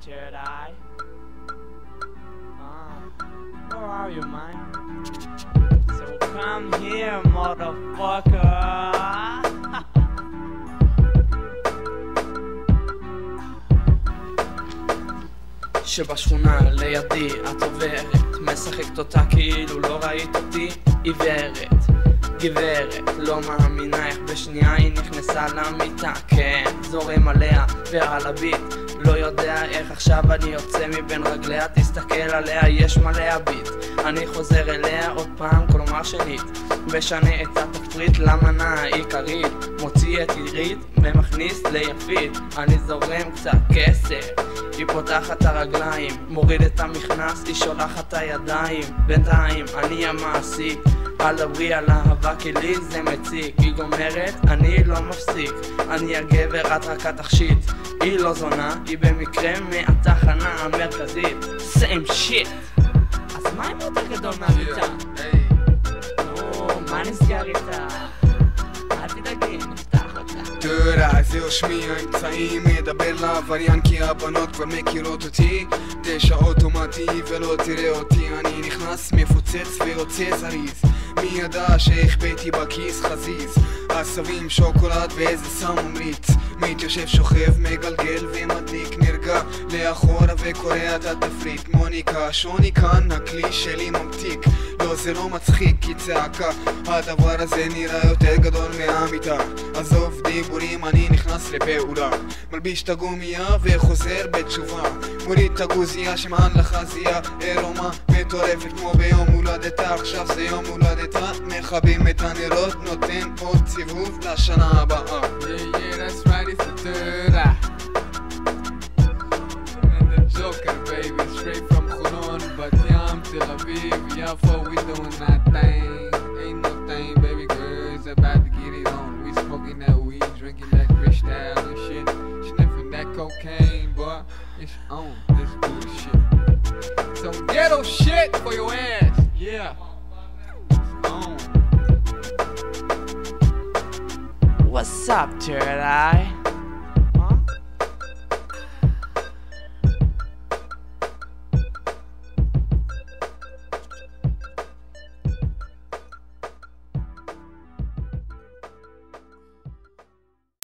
third eye? Where are you, man? So come here, motherfucker. שבשכונה לידי את עוברת, משחקת אותה כאילו לא ראית אותי, עיוורת, גברת, לא מאמינה איך בשנייה היא נכנסה למיטה, כן, זורם עליה ועל הביט, לא יודע איך עכשיו אני יוצא מבין רגליה, תסתכל עליה, יש מלא הביט, אני חוזר אליה עוד פעם, כלומר שנית, משנה את התפריט למנה העיקרית, מוציא את עירית ומכניס ליפית, אני זורם קצת כסף, היא פותחת את הרגליים, מוריד את המכנס, היא שולחת את הידיים, בינתיים אני המעסיק, אל דברי על אהבה כי לי זה מציק, היא גומרת, אני לא מפסיק, אני הגבר, את רק התכשיט, היא לא זונה, היא במקרה מהתחנה המרכזית, same shit. אז מה אם יותר גדול מהמיטה? נו, מה נסגר איתה? אל תדאגי, נפתח אותה. תראה, זהו שמי האמצעים, מדבר לעבריין כי הבנות כבר מכירות אותי, 9 אוטומטי ולא תראה אותי, אני נכנס מפוצץ ויוצא זריז, מי ידע שהחבאתי בכיס חזיז, עשבים, שוקולד ואיזה סם ממריץ, מתיישב שוכב, מגלגל ומדליק, נרגע לאחורה וקורא את התפריט, מוניקה, שוני כאן, הכלי שלי ממתיק, לא זה לא מצחיק כי צעקה, הדבר הזה נראה יותר גדול מהמיטה, עזוב דיבורים, אני נכנס לפעולה, מלביש את הגומיה וחוזר בתשובה, מוריד את הגוזיה שמען לחזייה, ארומה מטורפת כמו ביום הולדתה, עכשיו זה יום הולדתה, מכבים את הנרות, נותן עוד סיבוב לשנה הבאה. Yeah, that's right, it's the third eye. And the Joker, baby, straight from Holon, but Yam, Tel Aviv, Yafo, we doing that thing. Ain't no thing, baby girl, it's about to get it on. We smoking that weed, drinking that crystal and shit, sniffing that cocaine, boy, it's on, this good shit. Some ghetto shit for your ass, yeah, it's on. What's up, third eye?